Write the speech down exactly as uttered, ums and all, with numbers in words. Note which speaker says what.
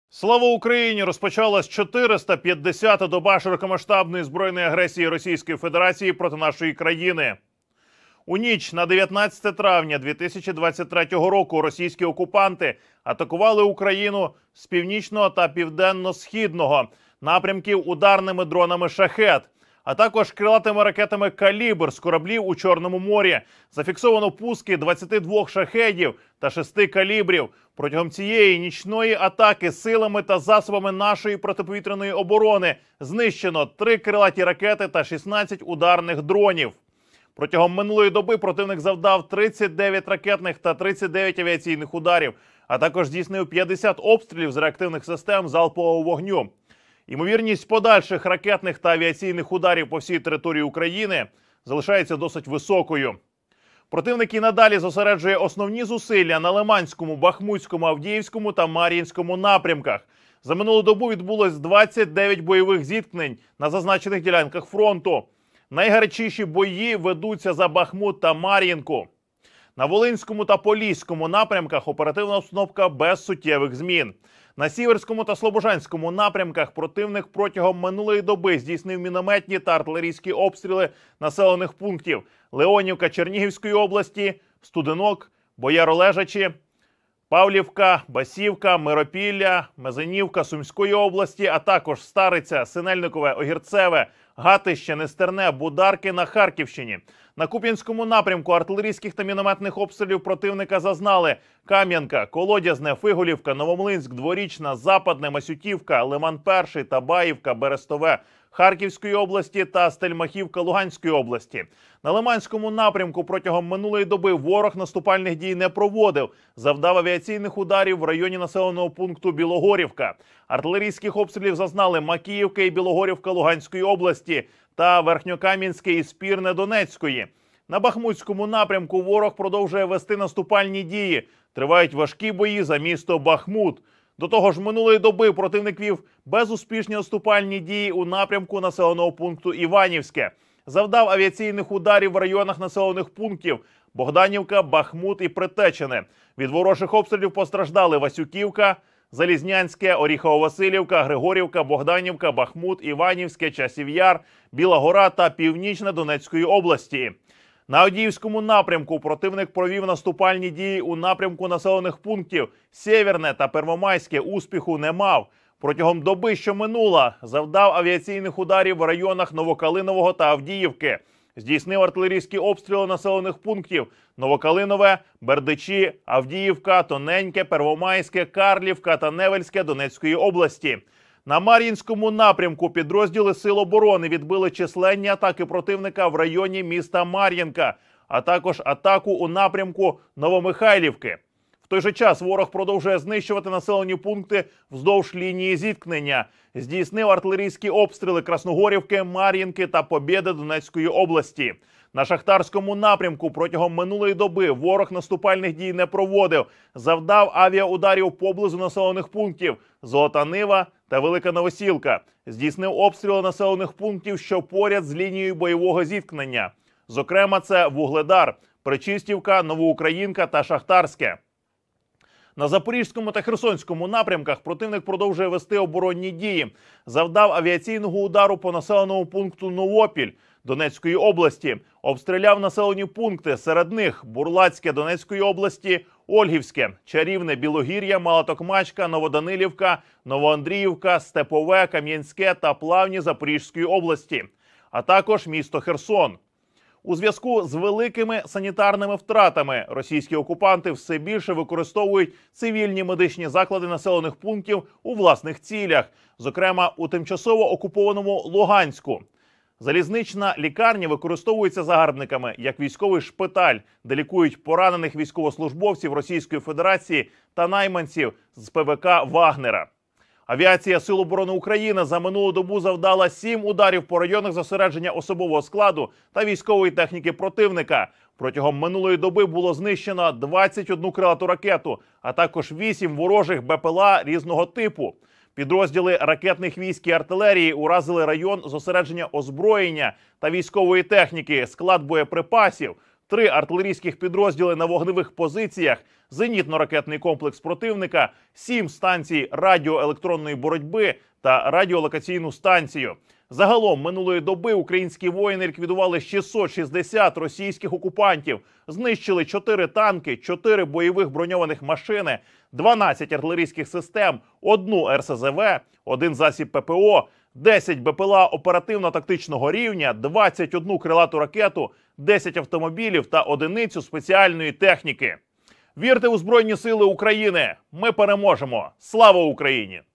Speaker 1: Слава Україні! Розпочалась чотириста п'ятдесята доба широкомасштабної збройної агресії Російської Федерації проти нашої країни. У ніч на дев'ятнадцяте травня дві тисячі двадцять третього року російські окупанти атакували Україну з північного та південно-східного напрямків ударними дронами «Шахед», а також крилатими ракетами «Калібр» з кораблів у Чорному морі. Зафіксовано пуски двадцяти двох «Шахедів» та шести «Калібрів». Протягом цієї нічної атаки силами та засобами нашої протиповітряної оборони знищено три крилаті ракети та шістнадцять ударних дронів. Протягом минулої доби противник завдав тридцять дев'ять ракетних та тридцять дев'ять авіаційних ударів, а також здійснив п'ятдесят обстрілів з реактивних систем залпового вогню. Ймовірність подальших ракетних та авіаційних ударів по всій території України залишається досить високою. Противник і надалі зосереджує основні зусилля на Лиманському, Бахмутському, Авдіївському та Мар'їнському напрямках. За минулу добу відбулось двадцять дев'ять бойових зіткнень на зазначених ділянках фронту. Найгарячіші бої ведуться за Бахмут та Мар'їнку. На Волинському та Поліському напрямках оперативна обстановка без суттєвих змін. На Сіверському та Слобожанському напрямках противник протягом минулої доби здійснив мінометні та артилерійські обстріли населених пунктів Леонівка Чернігівської області, Студенок, Бояролежачі, Павлівка, Басівка, Миропілля, Мезенівка Сумської області, а також Стариця, Синельникове, Огірцеве, Гатище, Нестерне, Бударки на Харківщині. На Куп'янському напрямку артилерійських та мінометних обстрілів противника зазнали Кам'янка, Колодязне, Фиголівка, Новомлинськ, Дворічна, Западне, Масютівка, Лиман-Перший, Табаївка, Берестове Харківської області та Стельмахівка Луганської області. На Лиманському напрямку протягом минулої доби ворог наступальних дій не проводив. Завдав авіаційних ударів в районі населеного пункту Білогорівка. Артилерійських обстрілів зазнали Макіївка і Білогорівка Луганської області та Верхньокам'янське і Спірне Донецької. На Бахмутському напрямку ворог продовжує вести наступальні дії. Тривають важкі бої за місто Бахмут. До того ж, минулої доби противник вів безуспішні наступальні дії у напрямку населеного пункту Іванівське. Завдав авіаційних ударів в районах населених пунктів Богданівка, Бахмут і Притечене. Від ворожих обстрілів постраждали Васюківка, Залізнянське, Оріхово-Василівка, Григорівка, Богданівка, Бахмут, Іванівське, Часів Яр, Біла Гора та Північне Донецької області. На Авдіївському напрямку противник провів наступальні дії у напрямку населених пунктів Сєвєрне та Первомайське. Успіху не мав. Протягом доби, що минула, завдав авіаційних ударів в районах Новокалинового та Авдіївки. Здійснив артилерійські обстріли населених пунктів Новокалинове, Бердичі, Авдіївка, Тоненьке, Первомайське, Карлівка та Невельське Донецької області. На Мар'їнському напрямку підрозділи Сил оборони відбили численні атаки противника в районі міста Мар'їнка, а також атаку у напрямку Новомихайлівки. В той же час ворог продовжує знищувати населені пункти вздовж лінії зіткнення. Здійснив артилерійські обстріли Красногорівки, Мар'їнки та Побєди Донецької області. На Шахтарському напрямку протягом минулої доби ворог наступальних дій не проводив. Завдав авіаударів поблизу населених пунктів Золота Нива та Велика Новосілка. Здійснив обстріли населених пунктів, що поряд з лінією бойового зіткнення. Зокрема, це Вугледар, Причистівка, Новоукраїнка та Шахтарське. На Запорізькому та Херсонському напрямках противник продовжує вести оборонні дії. Завдав авіаційного удару по населеному пункту Новопіль Донецької області. Обстріляв населені пункти, серед них Бурлацьке Донецької області, Ольгівське, Чарівне, Білогір'я, Малотокмачка, Новоданилівка, Новоандріївка, Степове, Кам'янське та Плавні Запорізької області, а також місто Херсон. У зв'язку з великими санітарними втратами російські окупанти все більше використовують цивільні медичні заклади населених пунктів у власних цілях, зокрема у тимчасово окупованому Луганську. Залізнична лікарня використовується загарбниками як військовий шпиталь, де лікують поранених військовослужбовців Російської Федерації та найманців з ПВК Вагнера. Авіація Сил оборони України за минулу добу завдала сім ударів по районах зосередження особового складу та військової техніки противника. Протягом минулої доби було знищено двадцять одну крилату ракету, а також вісім ворожих БПЛА різного типу. Підрозділи ракетних військ і артилерії уразили район зосередження озброєння та військової техніки, склад боєприпасів, три артилерійських підрозділи на вогневих позиціях, зенітно-ракетний комплекс противника, сім станцій радіоелектронної боротьби та радіолокаційну станцію. Загалом минулої доби українські воїни ліквідували шістсот шістдесят російських окупантів, знищили чотири танки, чотири бойових броньованих машини, дванадцять артилерійських систем, одну ер ес зе ве, один засіб пе пе о, десять бе пе ел а оперативно-тактичного рівня, двадцять одну крилату ракету, десять автомобілів та одиницю спеціальної техніки. Вірте у Збройні Сили України! Ми переможемо! Слава Україні!